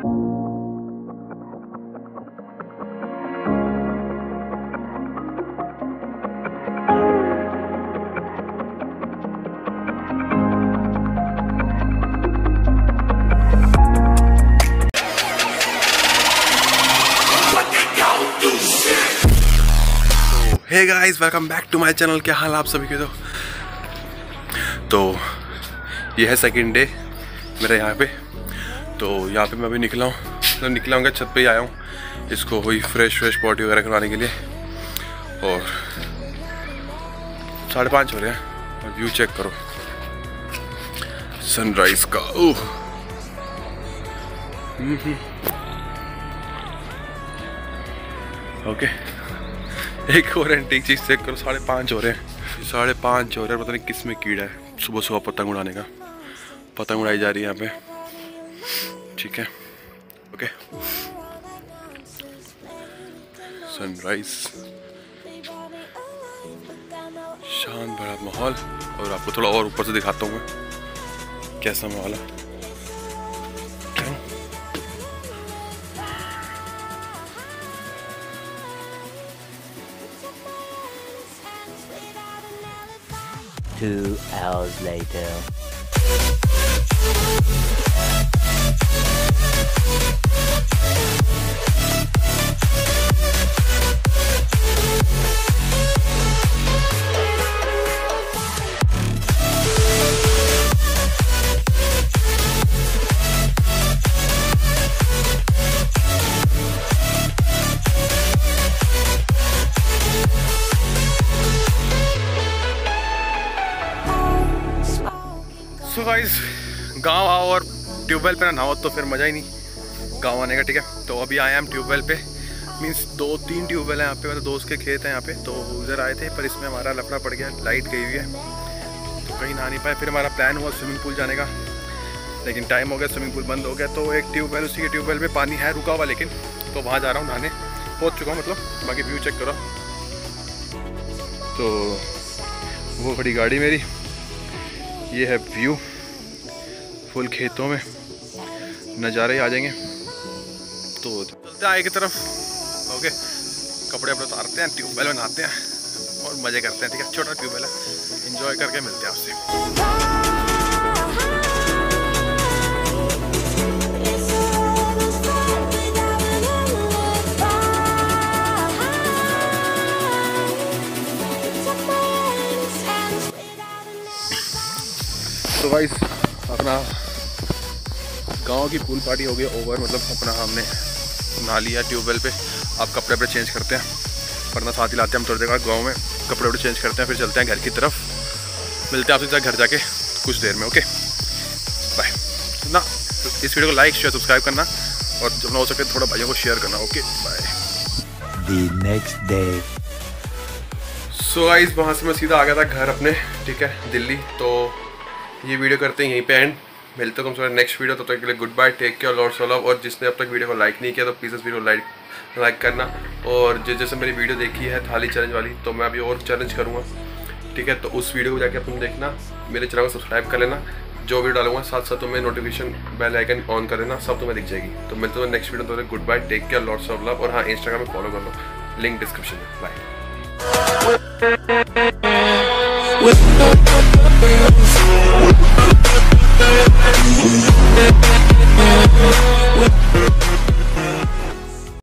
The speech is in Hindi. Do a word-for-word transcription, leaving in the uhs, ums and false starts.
Hey guys, welcome back to my channel. क्या हाल आप सभी के। तो तो ये है सेकंड डे मेरा यहाँ पे। तो यहाँ पे मैं अभी निकला हूँ, तो निकला हूँ छत पे ही आया हूँ इसको वही फ्रेश फ्रेश पॉटी वगैरह करवाने के लिए। और साढ़े पाँच हो रहे हैं और व्यू चेक करो सनराइज का। ओह ओके, एक और एंटीक चीज़ चेक करो। साढ़े पाँच हो रहे हैं, साढ़े पाँच हो रहे हैं। पता नहीं किस में कीड़ा है। सुबह सुबह पतंग उड़ाने का, पतंग उड़ाई जा रही है यहाँ पे। ठीक है, ओके। सनराइज, शांत भरा माहौल। और आपको थोड़ा और ऊपर से दिखाता हूँ मैं कैसा माहौल है। Two hours later. So guys, गाँव आओ और ट्यूबवेल पे ना नहाओ तो फिर मज़ा ही नहीं गाँव आने का। ठीक है, तो अभी आए हम ट्यूबवेल पे। मीन्स दो तीन ट्यूबवेल हैं यहाँ पे, मतलब दोस्त के खेत हैं यहाँ पे। तो उधर आए थे, पर इसमें हमारा लफड़ा पड़ गया, लाइट गई हुई है तो कहीं नहा नहीं पाए। फिर हमारा प्लान हुआ स्विमिंग पूल जाने का, लेकिन टाइम हो गया, स्विमिंग पूल बंद हो गया। तो एक ट्यूबवेल, उसी के ट्यूबवेल पे पानी है रुका हुआ, लेकिन तो वहाँ जा रहा हूँ नहाने। पहुँच चुका हूँ मतलब। बाकी व्यू चेक करो। तो वो खड़ी गाड़ी मेरी, ये है व्यू। फुल खेतों में नज़ारे आ जाएंगे। तो चलते हैं आगे की तरफ। ओके, कपड़े अपने उतारते हैं, ट्यूबवेल में नहाते हैं और मज़े करते हैं। ठीक है, छोटा ट्यूबवेल है, एंजॉय करके मिलते हैं आपसे। तो गाइस, अपना गांव की पूल पार्टी हो गई ओवर। मतलब अपना हमने नहा लिया ट्यूबवेल पे। आप कपड़े वपड़े चेंज करते हैं, वरना साथ ही लाते हैं हम थोड़ी देर बाद गाँव में। कपड़े वपड़े चेंज करते हैं, फिर चलते हैं घर की तरफ। मिलते हैं आपसे घर जाके कुछ देर में। ओके, बाय ना। तो इस वीडियो को लाइक शेयर सब्सक्राइब करना, और जब ना हो सके थोड़ा भाइयों को शेयर करना। Okay, bye. The next day. So guys, वहाँ से मैं सीधा आ गया था घर अपने। ठीक है, दिल्ली। तो ये वीडियो करते हैं यहीं पे एंड। मिलते हैं तुमसे नेक्स्ट वीडियो। तब तक के लिए goodbye, take care, lots of love. और जिसने अब तक वीडियो को लाइक नहीं किया तो प्लीज़ इस वीडियो को लाइक लाइक करना। और जिस जैसे मेरी वीडियो देखी है थाली चैलेंज वाली, तो मैं अभी और चैलेंज करूँगा। ठीक है, तो उस वीडियो को जाके तुम देखना, मेरे चैनल को सब्सक्राइब कर लेना। जो वीडियो डालूंगा साथ साथ तुम्हें नोटिफिकेशन बेल आइकन ऑन कर लेना, सब तुम्हें दिख जाएगी। तो मिलते हैं नेक्स्ट वीडियो। तो goodbye, take care, lots of love. और हाँ, इंस्टाग्राम में फॉलो कर लो, लिंक डिस्क्रिप्शन में। बाय।